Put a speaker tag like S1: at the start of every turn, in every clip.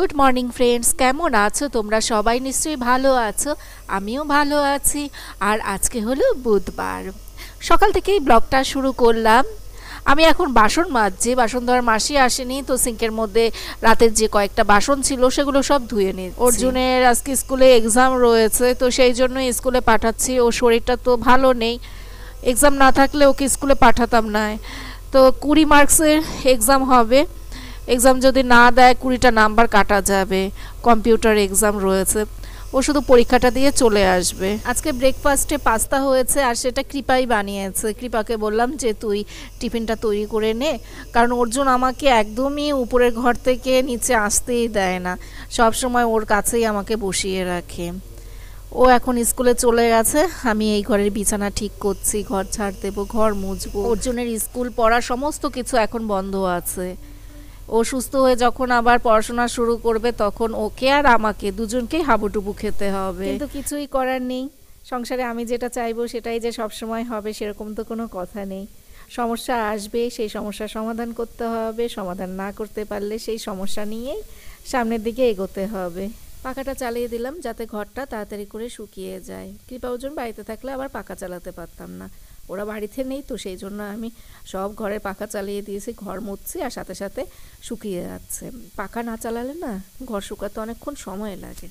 S1: Good morning friends, কেমন আছো তোমরা? সবাই নিশ্চয়ই ভালো আছো, আমিও ভালো আছি। আর আজকে হলো বুধবার, সকাল থেকেই ব্লগটা শুরু করলাম। আমি এখন বাসন মাজছি, বাসন ধোয়ার মাসি আসেনি, তো সিঙ্কের মধ্যে রাতের যে কয়েকটা বাসন ছিল সেগুলো সব ধুয়ে নিচ্ছি। অর্জুনের আজকে স্কুলে এক্সাম রয়েছে, তো সেই জন্য স্কুলে পাঠাচ্ছি। ওর শরীরটা তো ভালো নেই, এক্সাম না থাকলে ওকে স্কুলে পাঠাতাম না। তো 20 মার্কসের এক্সাম হবে, এক্সাম যদি না দেয় 20টা নাম্বার কাটা যাবে। কম্পিউটার এক্সাম রয়েছে, ও শুধু পরীক্ষাটা দিয়ে চলে আসবে। আজকে ব্রেকফাস্টে পাস্তা হয়েছে, আর সেটা কৃপাই বানিয়েছে। কৃপাকে বললাম যে তুই টিফিনটা তৈরি করে নে, কারণ অর্জুন আমাকে একদমই উপরের ঘর থেকে নিচে আসতেই দেয় না, সব সময় ওর কাছেই আমাকে বসিয়ে রাখে। ও এখন স্কুলে চলে গেছে, আমি এই ঘরের বিছানা ঠিক করছি, ঘর ঝাড় দেবো, ঘর মুছবো। অর্জুনের স্কুল পড়া সমস্ত কিছু এখন বন্ধ আছে। ও সুস্থ হয়ে যখন আবার পড়াশোনা শুরু করবে তখন ওকে আর আমাকে দুজনকেই হাবুডুবু খেতে হবে, কিন্তু কিছুই করার নেই। সংসারে আমি যেটা চাইবো সেটাই যে সবসময় হবে সেরকম তো কোনো কথা নেই। সমস্যা আসবে, সেই সমস্যার সমাধান করতে হবে, সমাধান না করতে পারলে সেই সমস্যা নিয়েই সামনের দিকে এগোতে হবে। পাখাটা চালিয়ে দিলাম যাতে ঘরটা তাড়াতাড়ি করে শুকিয়ে যায়। কৃপা ওজন বাড়িতে থাকলে আবার পাখা চালাতে পারতাম না, ওরা বাড়িতে নেই, তো সেই জন্য আমি সব ঘরের পাখা চালিয়ে দিয়েছি। ঘর মুছছি আর সাথে সাথে শুকিয়ে যাচ্ছে। পাখা না চালালে না ঘর শুকাতে অনেকক্ষণ সময় লাগে।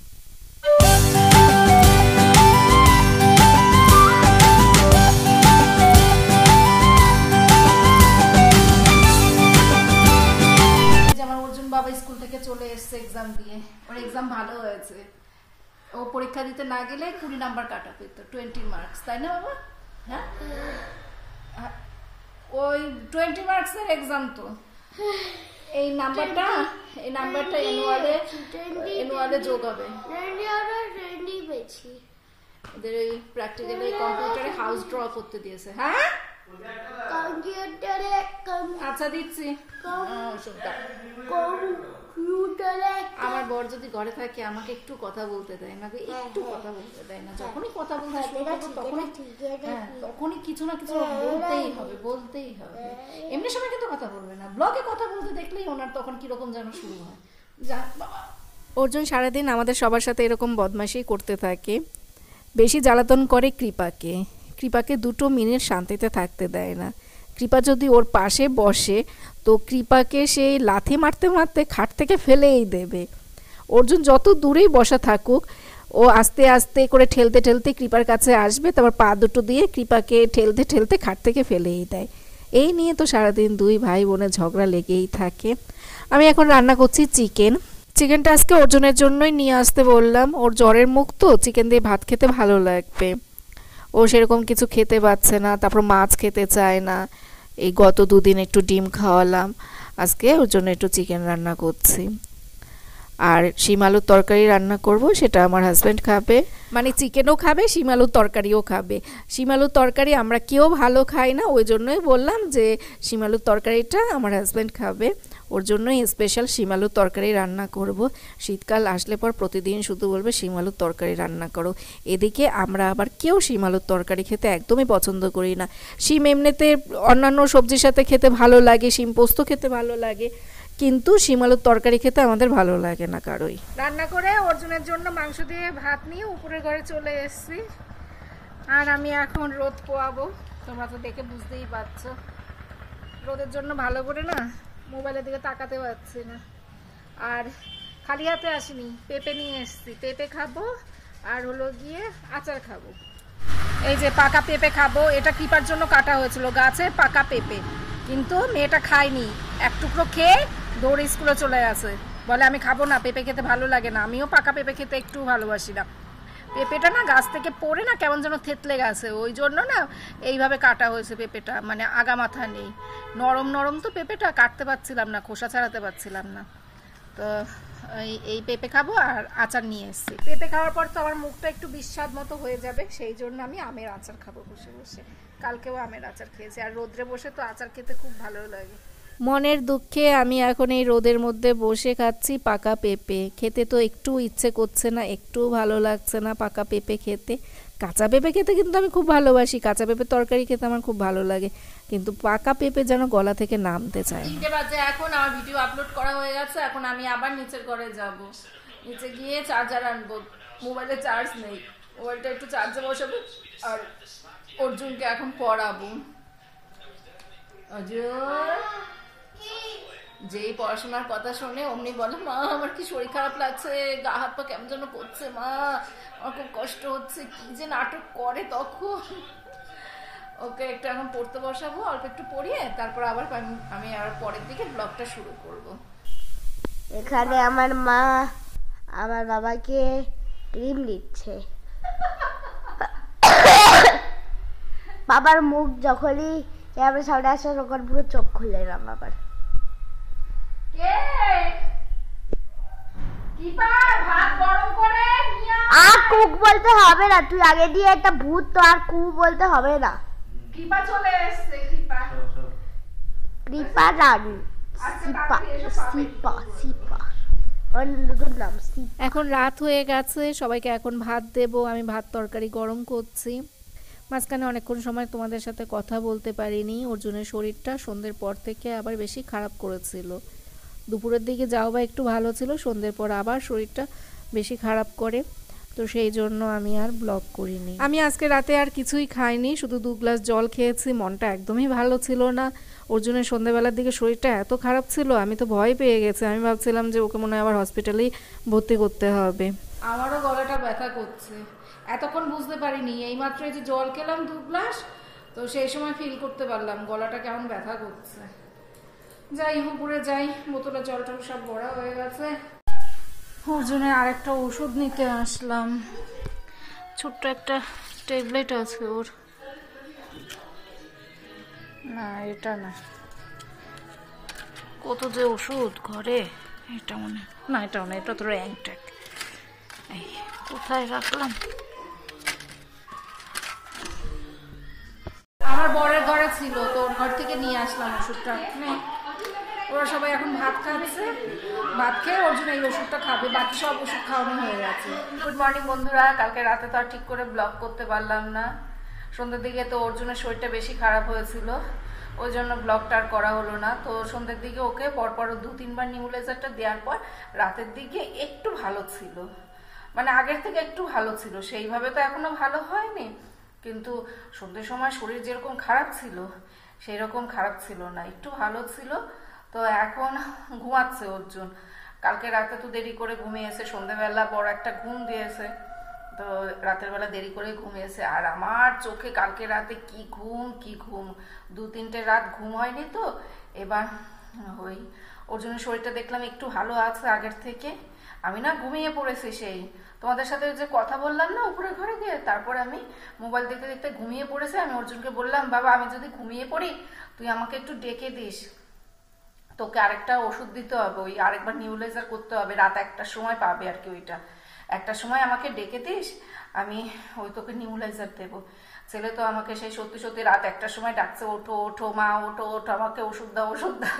S1: আমার অর্জুন বাবা স্কুল থেকে চলে এসছে এক্সাম দিয়ে, ওর এক্সাম ভালো হয়েছে। ও পরীক্ষা দিতে না গেলে 20 নাম্বার কাটা পেত, 20 মার্কস, তাই না বাবা? হ্যাঁ, ওই 20 মার্কসের এক্সাম। তো এই নাম্বারটা এনুয়ালে যোগ হবে। ওদের এই প্র্যাকটিক্যালি কম্পিউটারে হাউস ড্র করতে দিয়েছে। হ্যাঁ আচ্ছা দিচ্ছি। আমার বর যদি ঘরে থাকে আমাকে একটু কথা বলতে দেয় না, একটু কথা বলতে দেয় না। যখনই কথা বলতে তখনই কিছু না কিছু বলতেই হবে। এমনি সময় কিন্তু কথা বলবে না, ব্লগে কথা বলতে দেখলেই ওনার তখন কিরকম যেন শুরু হয়। অর্জুন সারাদিন আমাদের সবার সাথে এরকম বদমাশি করতে থাকে। বেশি জ্বালাতন করে কৃপাকে 2 মিনিট শান্তিতে থাকতে দেয় না। কৃপা যদি ওর পাশে বসে তো কৃপাকে সেই লাথি মারতে মারতে খাট থেকে ফেলেই দেবে। অর্জুন যত দূরেই বসা থাকুক, ও আস্তে আস্তে করে ঠেলতে ঠেলতে কৃপার কাছে আসবে, তারপর পা দুটো দিয়ে কৃপাকে ঠেলতে ঠেলতে খাট থেকে ফেলেই দেয়। এই নিয়ে তো সারাদিন 2 ভাই বোনের ঝগড়া লেগেই থাকে। আমি এখন রান্না করছি চিকেনটা আজকে অর্জুনের জন্যই নিয়ে আসতে বললাম। ওর জ্বরের মুখ তো, চিকেন দিয়ে ভাত খেতে ভালো লাগবে। ও সেরকম কিছু খেতে পারছে না, তারপর মাছ খেতে চায় না। এই গত 2 দিন একটু ডিম খাওয়ালাম, আজকে ওর জন্য একটু চিকেন রান্না করছি। আর শিম আলুর তরকারি রান্না করব, সেটা আমার হাজব্যান্ড খাবে। মানে চিকেনও খাবে, শিম আলুর তরকারিও খাবে। শিম আলুর তরকারি আমরা কেউ ভালো খাই না, ওই জন্যই বললাম যে শিম আলুর তরকারিটা আমার হাজব্যান্ড খাবে, ওর জন্যই স্পেশাল শিম আলুর তরকারি রান্না করব। শীতকাল আসলে পর প্রতিদিন শুধু বলবে শিম আলুর তরকারি রান্না করো। এদিকে আমরা আবার কেউ শিম আলুর তরকারি খেতে একদমই পছন্দ করি না। শিম এমনিতে অন্যান্য সবজির সাথে খেতে ভালো লাগে, শিম পোস্ত খেতে ভালো লাগে, কিন্তু শিম আলুর তরকারি খেতে আমাদের ভালো লাগে না কারোই। রান্না করে অর্জুনের জন্য মাংস দিয়ে ভাত নিয়ে উপরের ঘরে চলে এসেছি। আর আমি এখন রোদ পোয়াবো, তোমরা তো দেখে বুঝতেই পারছো। রোদের জন্য ভালো করে না মোবাইলের দিকে তাকাতে পারছি না। আর খালি হাতে আসিনি, পেঁপে নিয়ে এসেছি, পেঁপে খাবো আর হলো গিয়ে আচার খাবো। এই যে পাকা পেঁপে খাবো, এটা কৃপার জন্য কাটা হয়েছিল গাছের পাকা পেঁপে, কিন্তু মেয়েটা খায়নি, এক টুকরো খেয়ে দৌড়ে স্কুলে চলে গেছে, বলে আমি খাবো না, পেঁপে খেতে ভালো লাগে না। আমিও পাকা পেঁপে খেতে একটু ভালোবাসি না। পেঁপেটা না গাছ থেকে পড়ে না কেমন যেন থেতলে গেছে, ওই জন্য না এইভাবে কাটা হয়েছে পেঁপেটা, মানে আগা মাথা নেই। নরম নরম তো পেঁপেটা, কাটতে পারছিলাম না, খোসা ছাড়াতে পারছিলাম না। তো এই পেঁপে খাবো আর আচার নিয়ে এসেছি। পেঁপে খাওয়ার পর তো আমার মুখটা একটু বিস্বাদ মতো হয়ে যাবে, সেই জন্য আমি আমের আচার খাবো বসে বসে। কালকেও আমের আচার খেয়েছি, আর রোদ্রে বসে তো আচার খেতে খুব ভালো লাগে। মনের দুঃখে আমি এখন এই রোদের মধ্যে বসে খাচ্ছি পাকা পেঁপে। খেতে তো একটু ইচ্ছে করছে না, একটু ভালো লাগছে না পাকা পেঁপে খেতে। কাঁচা পেঁপে খেতে কিন্তু আমি খুব ভালোবাসি, কাঁচা পেঁপে তরকারি খেতে আমার খুব ভালো লাগে, কিন্তু পাকা পেঁপে যেন গলা থেকে নামতে চায়। 3টে বাজে এখন, আমার ভিডিও আপলোড করা হয়ে গেছে। এখন আমি আবার নিচের ঘরে যাব, নিচে গিয়ে চার্জার আনবো। মোবাইলে চার্জ নেই, মোবাইলটা একটু চার্জে বসাবো আর অর্জুনকে এখন পড়াবো। যেই পড়াশোনার কথা শোনে অমনি বলে, মা আমার কি শরীর খারাপ লাগছে, গা হাত পা কেমন যেন করছে, মা আমার খুব কষ্ট হচ্ছে, কি যে নাটক করে। তখন ওকে একটু এখন পড়তে বসাবো, অল্প একটু পড়িয়ে তারপর আবার আমি আর পরের দিকে ব্লগটা শুরু করব।
S2: এখানে আমার মা আমার বাবাকে ক্রিম দিচ্ছে। বাবার মুখ যখনই ক্যামেরা সামনে আসে তখন পুরো চোখ খুলে না বাবার। আর কুক বলতে হবে না, তুই আগে দিয়ে একটা ভূত, তো আর কু বলতে হবে না।
S1: কৃপা চলে এসেছে, কৃপা
S2: কৃপা রানী, সিপা সিপা সিপা ওর নতুন নাম সিপা।
S1: এখন রাত হয়ে গেছে, সবাইকে এখন ভাত দেব। আমি ভাত তরকারি গরম করছি। মাঝখানে অনেকক্ষণ সময় তোমাদের সাথে কথা বলতে পারিনি। অর্জুনের শরীরটা সন্ধ্যের পর থেকে আবার বেশি খারাপ করেছিল। দুপুরের দিকে যাও বা একটু ভালো ছিল, সন্ধ্যের পর আবার শরীরটা বেশি খারাপ করে, তো সেই জন্য আমি আর ব্লগ করিনি। আমি আজকে রাতে আর কিছুই খাইনি, শুধু 2 গ্লাস জল খেয়েছি। মনটা একদমই ভালো ছিল না। অর্জুনের সন্ধ্যাবেলার দিকে শরীরটা এত খারাপ ছিল, আমি তো ভয় পেয়ে গেছি। আমি ভাবছিলাম যে ওকে মনে হয় আবার হসপিটালেই ভর্তি করতে হবে। আমারও গলাটা ব্যথা করছে, এতক্ষণ বুঝতে পারিনি। এইমাত্র এই যে জল খেলাম 2 গ্লাস, তো সেই সময় ফিল করতে পারলাম গলাটা কেমন ব্যথা করছে। যাই উপরে যাই, বোতলে জল টল সব ভরা হয়ে গেছে। অর্জুনের আরেকটা ওষুধ নিতে আসলাম। ছোট্ট একটা ট্যাবলেট আছে ওর, না এটা না, কত যে ওষুধ ঘরে। এটা মনে না, এটাও না, এটা তো র্যাংট্যাক। এই কোথায় রাখলাম? আমার বরের ঘরে ছিল, তো ওর ঘর থেকে নিয়ে আসলাম ওষুধটা। ওরা সবাই এখন ভাত খাচ্ছে, ভাত খেয়ে অর্জুন এই ওষুধটা খাবে, বাকি সব ওষুধ খাওয়ানো হয়ে গেছে। গুড মর্নিং বন্ধুরা। কালকে রাতে তো আর ঠিক করে ব্লগ করতে পারলাম না। সন্ধ্যের দিকে তো অর্জুনের শরীরটা বেশি খারাপ হয়েছিল, ওই জন্য ব্লগটা আর করা হলো না। তো সন্ধ্যের দিকে ওকে পরপর 2-3 বার নিউবুলাইজারটা দেওয়ার পর রাতের দিকে একটু ভালো ছিল, মানে আগের থেকে একটু ভালো ছিল। সেইভাবে তো এখনো ভালো হয়নি, কিন্তু সন্ধ্যের সময় শরীর যেরকম খারাপ ছিল সেই রকম খারাপ ছিল না, একটু ভালো ছিল। তো এখন ঘুমাচ্ছে অর্জুন। কালকে রাতে তো দেরি করে ঘুমিয়েছে, সন্ধ্যেবেলা বড় একটা ঘুম দিয়েছে, তো রাতের বেলা দেরি করে ঘুমিয়েছে। আর আমার চোখে কালকে রাতে কি ঘুম 2-3টে রাত ঘুম হয়নি। তো এবার ওই অর্জুনের শরীরটা দেখলাম একটু ভালো আছে আগের থেকে। আমি না ঘুমিয়ে পড়েছি, সেই তোমাদের সাথে যে কথা বললাম না উপরে ঘরে গিয়ে, তারপর আমি মোবাইল দেখতে দেখতে ঘুমিয়ে পড়েছে। আমি অর্জুনকে বললাম, বাবা আমি যদি ঘুমিয়ে পড়ি তুই আমাকে একটু ডেকে দিস, তোকে আরেকটা ওষুধ দিতে হবে, ওই আরেকবার নিউবুলাইজার করতে হবে, রাত 1টার সময় পাবে আর কি, ওইটা 1টার সময় আমাকে ডেকে দিস, আমি ওই তোকে নিউবুলাইজার দেবো। ছেলে তো আমাকে সেই সত্যি সত্যি রাত 1টার সময় ডাকছে, ওঠো ওঠো মা, ওঠো ওঠো, আমাকে ওষুধ দাও ওষুধ দাও।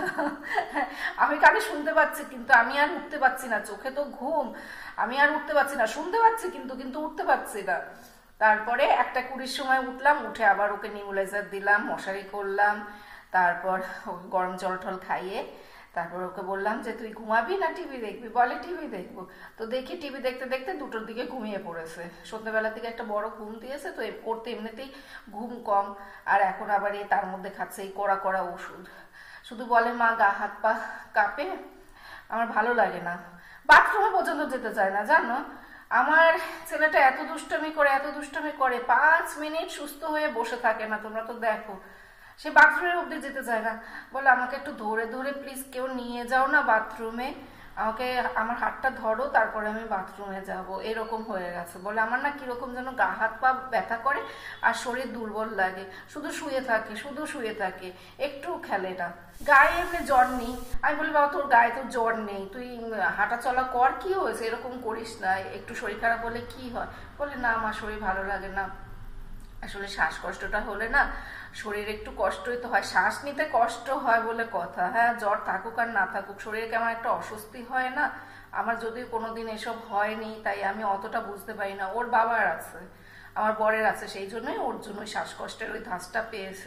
S1: আমি কানে শুনতে পাচ্ছি কিন্তু আমি আর উঠতে পারছি না, চোখে তো ঘুম, আমি আর উঠতে পারছি না, শুনতে পাচ্ছি কিন্তু উঠতে পারছি না। তারপরে 1:20 সময় উঠলাম, উঠে আবার ওকে নিউবুলাইজার দিলাম, মশারি করলাম, তারপর গরম জল টল খাইয়ে তারপর ওকে বললাম যে তুই ঘুমাবি না টিভি দেখবি, বলে টিভি দেখবো। তো দেখি টিভি দেখতে দেখতে 2টোর দিকে ঘুমিয়ে পড়েছে। সন্ধ্যাবেলার দিকে একটা বড় ঘুম দিয়েছে, তো ওর তো এমনিতেই ঘুম কম, আর এখন আবার এই তার মধ্যে খাচ্ছে এই কড়া কড়া ওষুধ। শুধু বলে মা গা হাত পা কাঁপে, আমার ভালো লাগে না, বাথরুমে পর্যন্ত যেতে চায় না জানো। আমার ছেলেটা এত দুষ্টমি করে 5 মিনিট সুস্থ হয়ে বসে থাকে না, তোমরা তো দেখো। সে বাথরুমের অব্দি যেতে চায় না, বলে আমাকে একটু ধরে ধরে প্লিজ কেউ নিয়ে যাও না বাথরুমে, আমাকে আমার হাতটা ধরো তারপরে আমি বাথরুমে যাব, এরকম হয়ে গেছে। বলে আমার না কিরকম যেন গা হাত পা ব্যথা করে আর শরীর দুর্বল লাগে, শুধু শুয়ে থাকে, একটু খেলে না। গায়ে এমনি জ্বর নেই। আমি বলি বাবা তোর গায়ে তো জ্বর নেই, তুই হাঁটা চলা কর, কি হয়েছে, এরকম করিস না, একটু শরীর খারাপ হলে কি হয়? বলে না আমার শরীর ভালো লাগে না, আসলে শ্বাসকষ্টটা হলে না শরীরে একটু কষ্টই তো হয়, শ্বাস নিতে কষ্ট হয় বলে কথা। হ্যাঁ জ্বর থাকুক আর না থাকুক শরীরে কেমন একটা অস্বস্তি হয় না। আমার যদিও কোনোদিন এসব হয়নি তাই আমি অতটা বুঝতে পারি না, ওর বাবার আছে, আমার বরের আছে, সেই জন্যই ওর জন্য শ্বাসকষ্টের ওই ধাঁচটা পেয়েছে।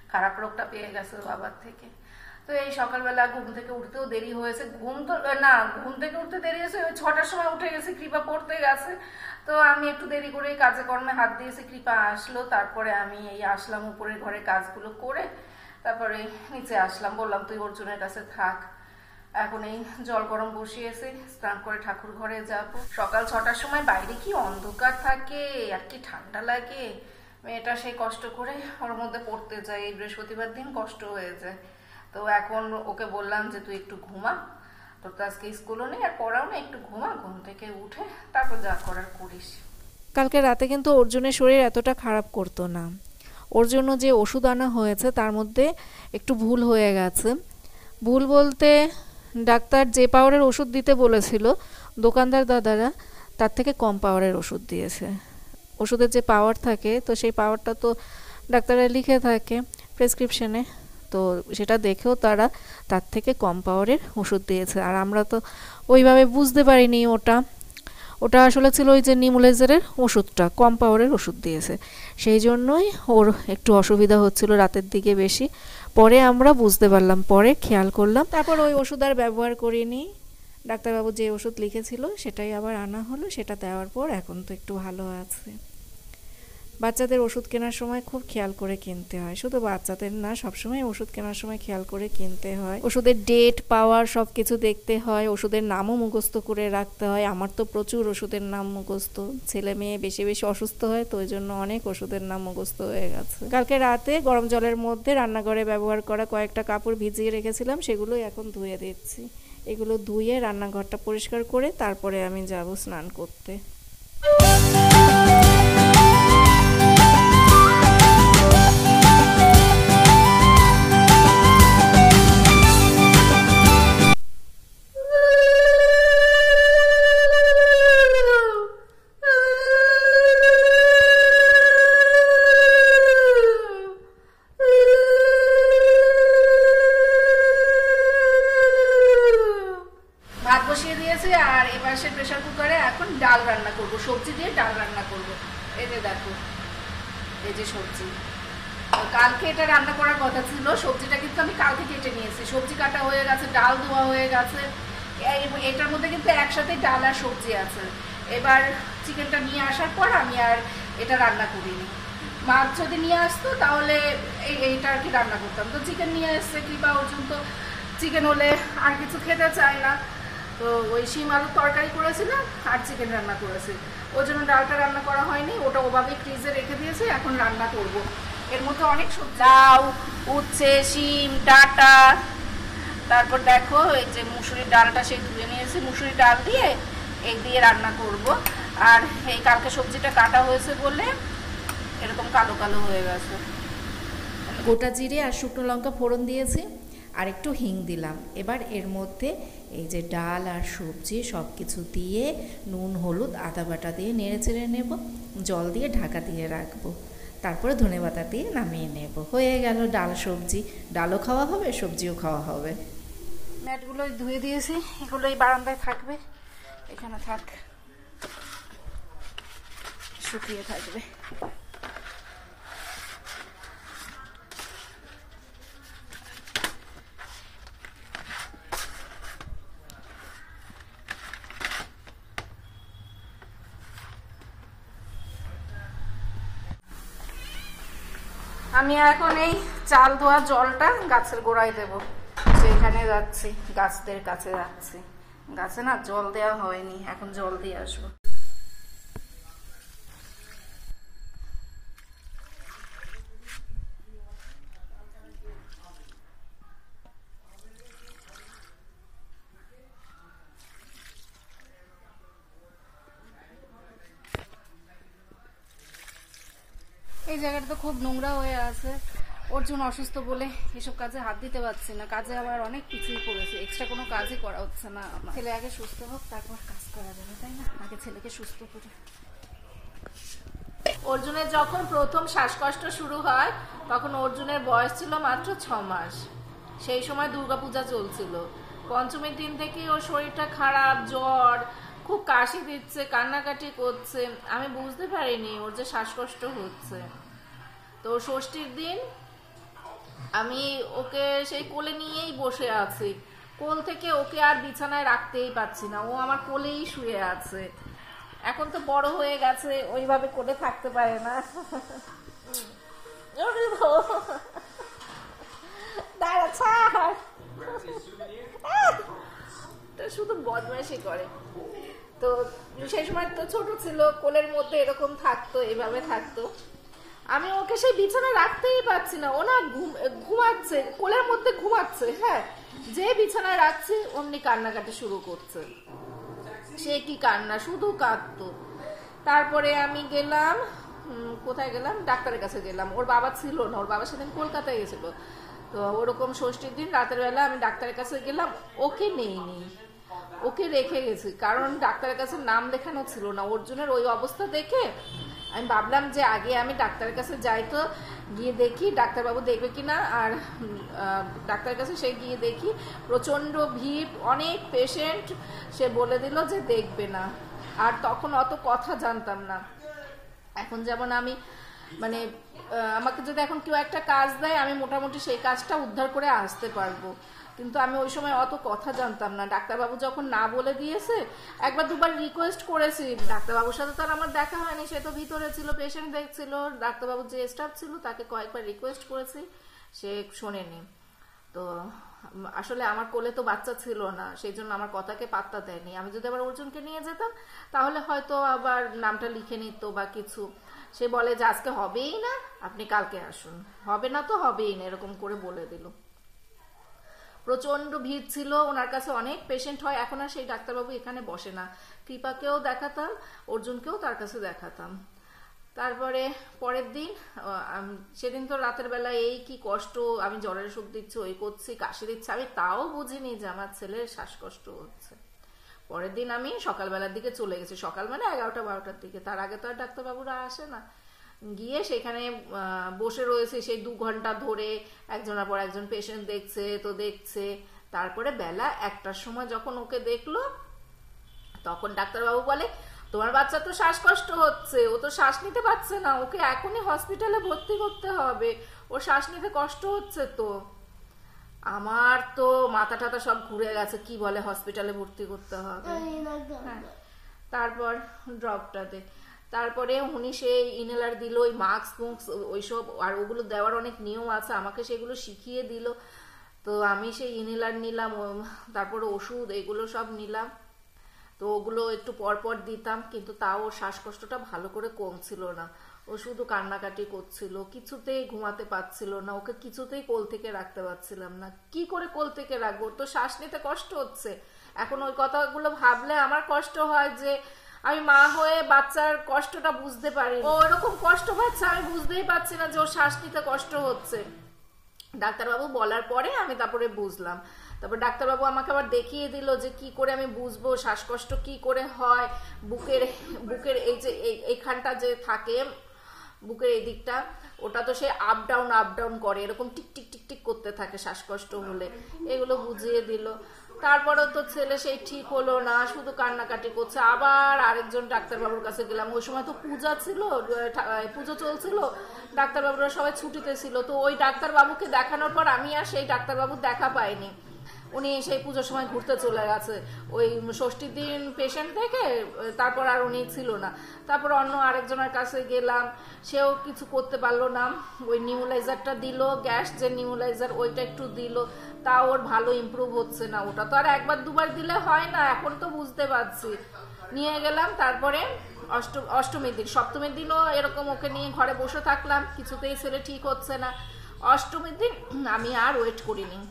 S1: খারাপ রোগটা পেয়ে গেছে বাবার থেকে। তো এই সকালবেলা ঘুম থেকে উঠতেও দেরি হয়েছে, ঘুম থেকে উঠতে দেরি হয়েছে, ওই 6টার সময় উঠে গেছে, কৃপা পড়তে গেছে। তো আমি একটু দেরি করে কাজে কর্মে হাত দিয়েছি, কৃপা আসলো, তারপরে আমি এই আসলাম উপরের ঘরে কাজগুলো করে, তারপরে নিচে আসলাম, বললাম তুই অর্জুনের কাছে থাক। এখন এই জল গরম বসিয়েছি, স্নান করে ঠাকুর ঘরে যাব। সকাল 6টার সময় বাইরে কি অন্ধকার থাকে আর কি ঠান্ডা লাগে, মেয়েটা সেই কষ্ট করে ওর মধ্যে পড়তে যায়, এই বৃহস্পতিবার দিন কষ্ট হয়ে যায়। তো এখন ওকে বললাম যে তুই একটু ঘুমা, তোর তো আজকে স্কুলও নেই আর পড়াও নেই, একটু ঘুমা, ঘুম থেকে উঠে তারপর যা করার করিস।
S3: কালকে রাতে কিন্তু অর্জুনের শরীর এতটা খারাপ করতো না। ওর জন্য যে ওষুধ আনা হয়েছে তার মধ্যে একটু ভুল হয়ে গেছে। ভুল বলতে ডাক্তার যে পাওয়ারের ওষুধ দিতে বলেছিল দোকানদার দাদারা তার থেকে কম পাওয়ারের ওষুধ দিয়েছে। ওষুধের যে পাওয়ার থাকে তো সেই পাওয়ারটা তো ডাক্তাররা লিখে থাকে প্রেসক্রিপশনে, তো সেটা দেখেও তারা তার থেকে কম পাওয়ারের ওষুধ দিয়েছে। আর আমরা তো ওইভাবে বুঝতে পারিনি, ওটা আসলে ছিল ওই যে নিমুলাইজারের ওষুধটা, কম পাওয়ারের ওষুধ দিয়েছে, সেই জন্যই ওর একটু অসুবিধা হচ্ছিল রাতের দিকে বেশি। পরে আমরা বুঝতে পারলাম, পরে খেয়াল করলাম, তারপর ওই ওষুধ আর ব্যবহার করিনি। ডাক্তারবাবু যে ওষুধ লিখেছিল সেটাই আবার আনা হলো, সেটা দেওয়ার পর এখন তো একটু ভালো আছে। বাচ্চাদের ওষুধ কেনার সময় খুব খেয়াল করে কিনতে হয়, শুধু বাচ্চাদের না, সবসময় ওষুধ কেনার সময় খেয়াল করে কিনতে হয়। ওষুধের ডেট পাওয়ার সব কিছু দেখতে হয়, ওষুধের নামও মুখস্থ করে রাখতে হয়। আমার তো প্রচুর ওষুধের নাম মুখস্থ, ছেলে মেয়ে বেশি বেশি অসুস্থ হয় তো ওই জন্য অনেক ওষুধের নাম মুখস্থ হয়ে গেছে। কালকে রাতে গরম জলের মধ্যে রান্নাঘরে ব্যবহার করা কয়েকটা কাপড় ভিজিয়ে রেখেছিলাম, সেগুলোই এখন ধুয়ে দিচ্ছি। এগুলো ধুয়ে রান্নাঘরটা পরিষ্কার করে তারপরে আমি যাব স্নান করতে।
S1: ভাত বসিয়ে দিয়েছি আর এপাশে প্রেসার কুকারে এখন ডাল রান্না করব, সবজি দিয়ে ডাল রান্না করব। এই যে দেখো, এই যে সবজি, কালকে এটা রান্না করার কথা ছিল, সবজিটা কিন্তু আমি কালকে কেটে নিয়েছি, সবজি কাটা হয়ে গেছে, ডাল ধোয়া হয়ে গেছে, এটার মধ্যে কিন্তু একসাথে ডাল আর সবজি আছে। এবার চিকেনটা নিয়ে আসার পর আমি আর এটা রান্না করিনি। মাছ যদি নিয়ে আসতো তাহলে এইটা আর কি রান্না করতাম, তো চিকেন নিয়ে এসছে কৃপা, অর্জুন তো চিকেন হলে আর কিছু খেতে চায় না, তো ওই শিম আলুর তরকারি করেছিলাম আর চিকেন রান্না করেছি, ওই জন্য ডালটা রান্না করা হয়নি, ওটা ওভাবে ফ্রিজে রেখে দিয়েছি, এখন রান্না করব। এর মধ্যে অনেক সবজি, লাউ, উচ্ছে, শিম, ডাঁটা, তারপর দেখো এই যে মুসুরির ডালটা সেই ধুয়ে নিয়েছি, মুসুরির ডাল দিয়ে এই দিয়ে রান্না করব। আর এই কালকে সবজিটা কাটা হয়েছে বলে এরকম কালো কালো হয়ে গেছে।
S3: গোটা জিরে আর শুকনো লঙ্কা ফোড়ন দিয়েছি আর একটু হিং দিলাম। এবার এর মধ্যে এই যে ডাল আর সবজি সব কিছু দিয়ে নুন হলুদ আদা বাটা দিয়ে নেড়ে চেড়ে নেব, জল দিয়ে ঢাকা দিয়ে রাখবো, তারপরে ধনেপাতা দিয়ে নামিয়ে নেব। হয়ে গেল ডাল সবজি, ডালও খাওয়া হবে সবজিও খাওয়া হবে।
S1: ম্যাটগুলো ধুয়ে দিয়েছি, এগুলো এই বারান্দায় থাকবে, এখানে থাক, শুকিয়ে থাকবে। আমি এখন এই চাল ধোয়া জলটা গাছের গোড়ায় দেবো, সেখানে যাচ্ছি, গাছদের কাছে যাচ্ছি, গাছে না জল দেওয়া হয়নি, এখন জল দিয়ে আসবো। এই জায়গাটা তো খুব নোংরা হয়ে আছে, অর্জুন অসুস্থ বলে এসব কাজে হাত দিতে পারছি না, কাজে আবার অনেক কিছুই পড়েছে, এক্সট্রা কোনো কাজই করা হচ্ছে না। আমার ছেলে আগে সুস্থ হোক তারপর কাজ করা যাবে, তাই না? আগে ছেলেকে সুস্থ করে। অর্জুনের যখন প্রথম শ্বাসকষ্ট শুরু হয় তখন অর্জুনের বয়স ছিল মাত্র 6 মাস, সেই সময় দুর্গাপূজা চলছিল। পঞ্চমীর দিন থেকে ওর শরীরটা খারাপ, জ্বর, খুব কাশি দিচ্ছে, কান্নাকাটি করছে, আমি বুঝতে পারিনি ওর যে শ্বাসকষ্ট হচ্ছে। তো ষষ্ঠীর দিন আমি ওকে সেই কোলে নিয়েই বসে আছি, কোল থেকে ওকে আর বিছানায় রাখতেই পারছি না, ও আমার কোলেই শুয়ে আছে। এখন তো বড় হয়ে গেছে, ওইভাবে কোলে থাকতে পারে না। দাঁড়া, ছাড়। শুধু বদমাইশি করে। তো সেই সময় তো ছোট ছিল, কোলের মধ্যে এরকম থাকতো, এইভাবে থাকতো। আমি ওকে সেই বিছানায় রাখতেই পারছি না, ও না ঘুমাচ্ছে, কোলের মধ্যে ঘুমাচ্ছে। হ্যাঁ, যে বিছানায় রাখছি অমনি কান্নাকাটি শুরু করছে। সে কি কান্না, শুধু কাঁদতো। তারপরে আমি গেলাম, কোথায় গেলাম, ডাক্তারের কাছে গেলাম। ওর বাবা ছিল না, ওর বাবা সেদিন কলকাতায় গেছিল। তো ওরকম ষষ্ঠীর দিন রাতের বেলা আমি ডাক্তারের কাছে গেলাম, ওকে নেইনি, ওকে রেখে গেছি, কারণ ডাক্তারের কাছে নাম লেখানো ছিল না। অর্জুনের ওই অবস্থা দেখে আমি ভাবলাম যে আগে আমি ডাক্তারের কাছে যাই, তো গিয়ে দেখি ডাক্তারবাবু দেখবে কিনা। আর ডাক্তারের কাছে সে গিয়ে দেখি প্রচণ্ড ভিড়, অনেক পেশেন্ট, সে বলে দিল যে দেখবে না। আর তখন অত কথা জানতাম না। এখন যেমন আমি মানে আমাকে যদি এখন কেউ একটা কাজ দেয়, আমি মোটামুটি সেই কাজটা উদ্ধার করে আসতে পারবো, কিন্তু আমি ওই সময় অত কথা জানতাম না। ডাক্তারবাবু যখন না বলে দিয়েছে, একবার দুবার রিকোয়েস্ট করেছি, ডাক্তারবাবুর সাথে তো আর আমার দেখা হয়নি, সে তো ভিতরে ছিল, পেশেন্ট দেখছিল। ডাক্তারবাবু যে স্টাফ ছিল তাকে কয়েকবার রিকোয়েস্ট করেছি, সে শোনেনি। তো আসলে আমার কোলে তো বাচ্চা ছিল না, সেই জন্য আমার কথাকে পাত্তা দেয়নি। আমি যদি আবার অর্জুনকে নিয়ে যেতাম, তাহলে হয়তো আবার নামটা লিখে নিত বা কিছু। সে বলে যে আজকে হবেই না, আপনি কালকে আসুন, হবে না তো হবেই না, এরকম করে বলে দিল। প্রচন্ড ভিড় ছিল, ওনার কাছে অনেক পেশেন্ট হয়। এখন আর সেই ডাক্তারবাবু এখানে বসে না। কৃপাকেও দেখাতাম, অর্জুনকেও তার কাছে দেখাতাম। তারপরে পরের দিন, সেদিন তো রাতের বেলা এই কি কষ্ট, আমি জ্বরের ওষুধ দিচ্ছি, ওই করছি, কাশি দিচ্ছি, আমি তাও বুঝিনি যে আমার ছেলের শ্বাসকষ্ট হচ্ছে। পরের দিন আমি সকালবেলার দিকে চলে গেছি, সকাল মানে 11টা-12টার দিকে। তার আগে তো আর ডাক্তারবাবুরা আসে না। গিয়ে সেখানে বসে রয়েছে সেই 2 ঘন্টা ধরে, একজনের পর একজন পেশেন্ট দেখছে তো দেখছে। তারপরে বেলা 1টার সময় যখন ওকে দেখলো, তখন ডাক্তারবাবু বলে, তোমার বাচ্চা তো শ্বাসকষ্ট হচ্ছে, ও তো শ্বাস নিতে পারছে না, ওকে এখনই হসপিটালে ভর্তি করতে হবে, ওর শ্বাস নিতে কষ্ট হচ্ছে। তো আমার তো মাথা টাথা সব ঘুরে গেছে, কি বলে হসপিটালে ভর্তি করতে হবে। হ্যাঁ, তারপর ড্রপটাতে, তারপরে উনি সেই ইনহেলার দিল, ওই মাস্ক ওইসব, আর ওগুলো দেওয়ার অনেক নিয়ম আছে, আমাকে সেগুলো শিখিয়ে দিল। তো আমি সেই ইনহেলার নিলাম, তারপরে ওষুধ এগুলো সব নিলাম। তো ওগুলো একটু পর পর দিতাম, কিন্তু তাও ওর শ্বাসকষ্টটা ভালো করে কমছিল না। ও শুধু কান্নাকাটি করছিল, কিছুতেই ঘুমাতে পারছিল না, ওকে কিছুতেই কোল থেকে রাখতে পারছিলাম না। কি করে কোল থেকে রাখবো, ওর তো শ্বাস নিতে কষ্ট হচ্ছে। এখন ওই কথাগুলো ভাবলে আমার কষ্ট হয় যে আমি মা হয়ে বাচ্চার কষ্টটা বুঝতে পারি। ও এরকম কষ্ট পাচ্ছে, আমি বুঝতেই পারছি না যে ওর শ্বাস নিতে কষ্ট হচ্ছে। ডাক্তারবাবু বলার পরে আমি তারপরে বুঝলাম। তারপর ডাক্তারবাবু আমাকে আবার দেখিয়ে দিল যে কি করে আমি বুঝবো শ্বাসকষ্ট কি করে হয়। বুকের এই যে এইখানটা যে থাকে, বুকের এই দিকটা, ওটা তো সে আপ ডাউন করে, এরকম টিক টিক টিক টিক করতে থাকে শ্বাসকষ্ট হলে, এগুলো বুঝিয়ে দিল। তারপরেও তো ছেলে সেই ঠিক হলো না, শুধু কান্নাকাটি করছে। আবার আরেকজন ডাক্তারবাবুর কাছে গেলাম, ওই সময় তো পূজা ছিল, পুজো চলছিল, ডাক্তারবাবুরা সবাই ছুটিতে ছিল। তো ওই ডাক্তারবাবুকে দেখানোর পর আমি আর সেই ডাক্তারবাবুর দেখা পাইনি, উনি সেই পুজোর সময় ঘুরতে চলে গেছে। ওই ষষ্ঠীর দিন পেশেন্ট দেখে তারপর আর উনি ছিল না। তারপর অন্য আরেকজনের কাছে গেলাম, সেও কিছু করতে পারলো না। ওই নিউলাইজারটা দিল, গ্যাস যে নিউলাইজার ওইটা একটু দিল, তা ওর ভালো ইমপ্রুভ হচ্ছে না। ওটা তো আর একবার দুবার দিলে হয় না, এখন তো বুঝতে পারছি। নিয়ে গেলাম, তারপরে অষ্টমীর দিন, সপ্তমীর দিনও এরকম ওকে নিয়ে ঘরে বসে থাকলাম, কিছুতেই ছেলে ঠিক হচ্ছে না। অষ্টমীর দিন আমি আর ওয়েট করিনি,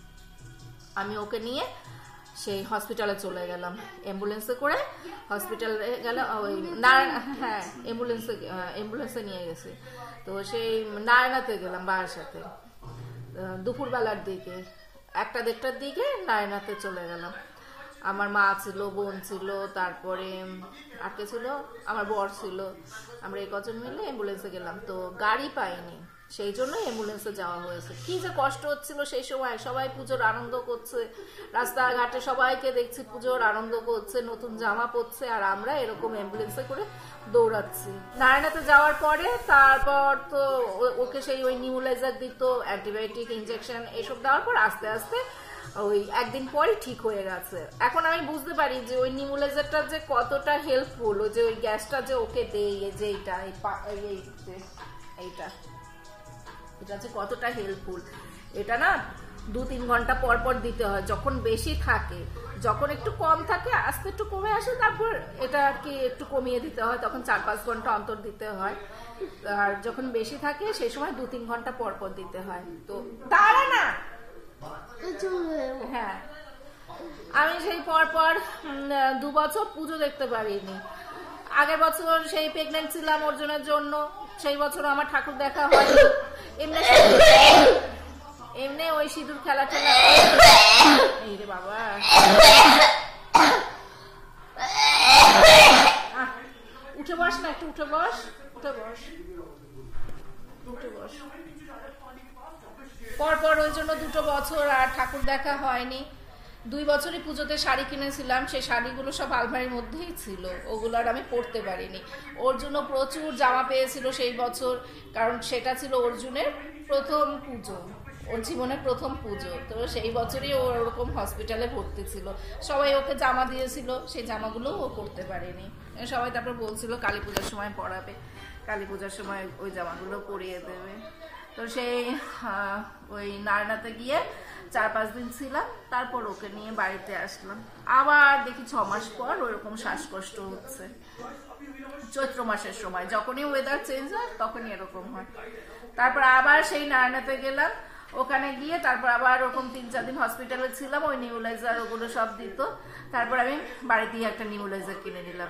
S1: আমি ওকে নিয়ে সেই হসপিটালে চলে গেলাম, অ্যাম্বুলেন্সে করে হসপিটালে গেলাম। ওই হ্যাঁ, অ্যাম্বুলেন্সে নিয়ে গেছে। তো সেই নারায়ণাতে গেলাম বাবার সাথে, দুপুরবেলার দিকে 1টা-1:30টার দিকে নারায়ণাতে চলে গেলাম। আমার মা ছিল, বোন ছিল, তারপরে আর কে ছিল, আমার বর ছিল, আমরা এই কজন মিলে অ্যাম্বুলেন্সে গেলাম। তো গাড়ি পাইনি, সেই জন্য অ্যাম্বুলেন্সে যাওয়া হয়েছে। কি যে কষ্ট হচ্ছিল সেই সময়, সবাই পুজোর আনন্দ করছে, রাস্তাঘাটে সবাইকে দেখছি পুজোর আনন্দ করছে, নতুন জামা পরছে, আর আমরা এরকম অ্যাম্বুলেন্সে করে দৌড়াচ্ছি। নারায়ণাতে যাওয়ার পরে তারপর তো ওকে সেই ওই নিউলাইজার দিত, অ্যান্টিবায়োটিক ইনজেকশন এসব দেওয়ার পর আস্তে আস্তে ওই একদিন পরে ঠিক হয়ে গেছে। এখন আমি বুঝতে পারি যে ওই নিউলাইজারটা যে কতটা হেল্পফুল, ওই যে ওই গ্যাসটা যে ওকে দেই, যে এইটা এইটা এটা যে কতটা হেল্পফুল। এটা না 2-3 ঘন্টা পর পর দিতে হয় যখন বেশি থাকে। যখন একটু কম থাকে আস্তে একটু কমে আসে, তারপর এটা আর কি একটু কমিয়ে দিতে হয়, তখন 4-5 ঘন্টা অন্তর দিতে হয়। আর যখন বেশি থাকে সেই সময় 2-3 ঘন্টা পর পর দিতে হয়। তো তারা না, হ্যাঁ আমি সেই পর পর 2 বছর পুজো দেখতে পারিনি। আগের বছর সেই প্রেগনেন্ট ছিলাম অর্জুনের জন্য, সেই বছর আমার ঠাকুর দেখা হয়নি। এমনি ওই সিঁদুর খেলা টেলা, এই রে বাবা, উঠে বস না, একটু উঠে বস, উঠে বস, উঠে বস। পরপর ওই জন্য 2 বছর আর ঠাকুর দেখা হয়নি। 2 বছরই পুজোতে শাড়ি কিনেছিলাম, সেই শাড়িগুলো সব আলমারির মধ্যেই ছিল, ওগুলো আর আমি পরতে পারিনি। ওর জন্য প্রচুর জামা পেয়েছিল সেই বছর, কারণ সেটা ছিল অর্জুনের প্রথম পুজো, ওর জীবনের প্রথম পুজো। তো সেই বছরই ও ওরকম হসপিটালে ভর্তি ছিল, সবাই ওকে জামা দিয়েছিল, সেই জামাগুলো ও পরতে পারেনি। সবাই তারপর বলছিল কালী পূজার সময় পরাবে, কালী পূজার সময় ওই জামাগুলো পরিয়ে দেবে। তো সেই ওই নারায়ণাতে গিয়ে 4-5 দিন ছিলাম, তারপর ওকে নিয়ে বাড়িতে আসলাম। আবার দেখি 6 মাস পর ওরকম শ্বাসকষ্ট হচ্ছে। চৈত্র মাসের সময় যখনই ওয়েদার চেঞ্জ হয় তখনই এরকম হয়। তারপর আবার সেই নারায়ণাতে গেলাম, ওখানে গিয়ে তারপর আবার ওরকম 3-4 দিন হসপিটালে ছিলাম, ওই নিউলাইজার ওগুলো সব দিত। তারপর আমি বাড়িতেই একটা নিউলাইজার কিনে নিলাম,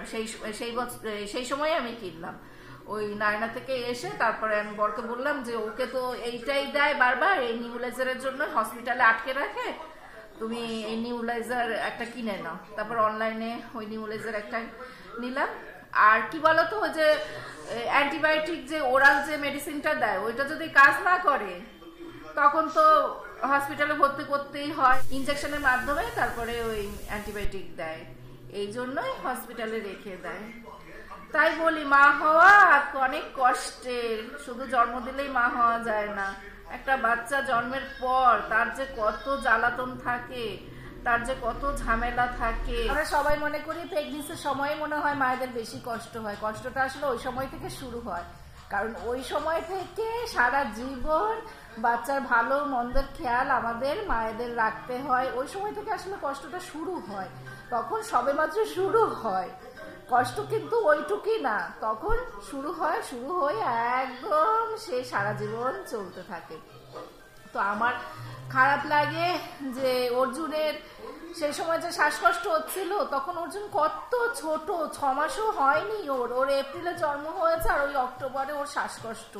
S1: সেই সময় আমি কিনলাম। ওই নারায়ণা থেকে এসে তারপরে আমি বরকে বললাম যে ওকে তো এইটাই দেয় বারবার, এই নিউলাইজারের জন্য হসপিটালে আটকে রাখে, তুমি এই নিউলাইজার একটা কিনে নাও। তারপর অনলাইনে ওই নিউলাইজার একটা নিলাম। আর কি বলতো, ওই যে অ্যান্টিবায়োটিক যে ওরাল যে মেডিসিনটা দেয়, ওইটা যদি কাজ না করে তখন তো হসপিটালে ভর্তি করতেই হয় ইনজেকশনের মাধ্যমে, তারপরে ওই অ্যান্টিবায়োটিক দেয়, এই জন্যই হসপিটালে রেখে দেয়। তাই বলি মা হওয়া অনেক কষ্টের, শুধু জন্ম দিলেই মা হওয়া যায় না। একটা বাচ্চা জন্মের পর তার যে কত জ্বালাতন থাকে, তার যে কত ঝামেলা থাকে। আমরা সবাই মনে করি প্রেগনেন্সির সময় মনে হয় মায়েদের বেশি কষ্ট হয়, কষ্টটা আসলে ওই সময় থেকে শুরু হয়। কারণ ওই সময় থেকে সারা জীবন বাচ্চার ভালো মন্দের খেয়াল আমাদের মায়েদের রাখতে হয়, ওই সময় থেকে আসলে কষ্টটা শুরু হয়। তখন সবেমাত্র শুরু হয় কষ্ট, কিন্তু ওইটুকুই না, তখন শুরু হয়ে একদম সে সারা জীবন চলতে থাকে। তো আমার খারাপ লাগে যে অর্জুনের সেই সময় যে শ্বাসকষ্ট হচ্ছিল, তখন অর্জুন কত ছোট, 6 মাসও হয়নি ওর এপ্রিলে জন্ম হয়েছে, আর ওই অক্টোবরে ওর শ্বাসকষ্ট।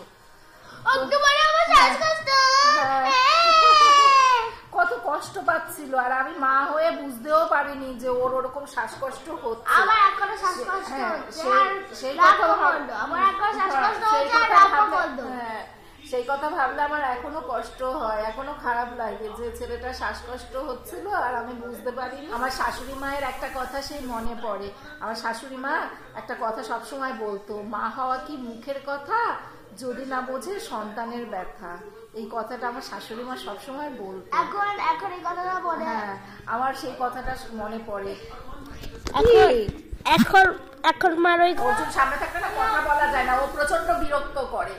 S1: কত কষ্ট পাচ্ছিল, আর আমি মা হয়ে বুঝতেও পারিনি যে ওর ওরকম শ্বাসকষ্ট হচ্ছে। সেই কথা ভাবলে আমার এখনো কষ্ট হয়, এখনো খারাপ লাগে যে ছেলেটা শ্বাসকষ্ট হচ্ছিল আর আমি বুঝতে পারিনি। আমার শাশুড়ি মায়ের একটা কথা সেই মনে পড়ে। আমার শাশুড়ি মা একটা কথা সবসময় বলতো, মা হওয়া কি মুখের কথা, যদি না বোঝে সন্তানের ব্যথা। এই কথাটা আমার শাশুড়ি মা সবসময় বলতো।
S2: এখন এই কথাটা বলে,
S1: হ্যাঁ আমার সেই কথাটা মনে পড়ে।
S2: এখন মার ওই
S1: অর্জুন সামনে থাকলে না কথা বলা যায় না, ও প্রচন্ড বিরক্ত করে।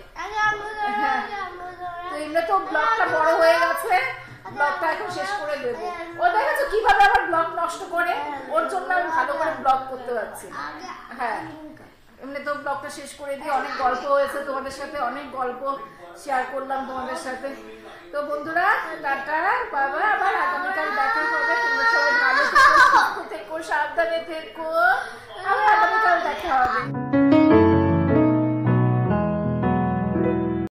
S1: তো এমনি তো ব্লগটা বড় হয়ে গেছে, ব্লগটা এখন শেষ করে দেবো। ও দেখেছো কিভাবে আমার ব্লগ নষ্ট করে, ওর জন্য আমি ভালো করে ব্লগ করতে পারছি। হ্যাঁ এমনি তো ব্লগটা শেষ করে দিয়ে, অনেক গল্প হয়েছে তোমাদের সাথে, অনেক গল্প শেয়ার করলাম তোমাদের সাথে। তো বন্ধুরা টাটা, বাবা, আবার আগামীকাল দেখা হবে। তোমরা সবাই ভালো থেকো, সুস্থ থেকো, সাবধানে থেকো, আবার আগামীকাল দেখা হবে।